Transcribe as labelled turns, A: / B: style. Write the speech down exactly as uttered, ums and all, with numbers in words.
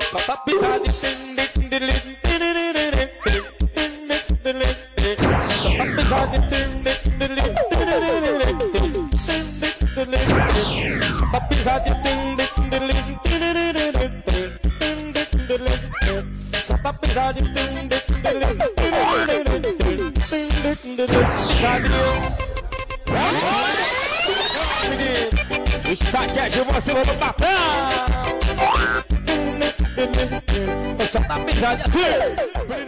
A: Só tá pisado e só tá pisado e só tá pisado e só tá pisado e está aqui é de você no papel. Só tá pisado assim.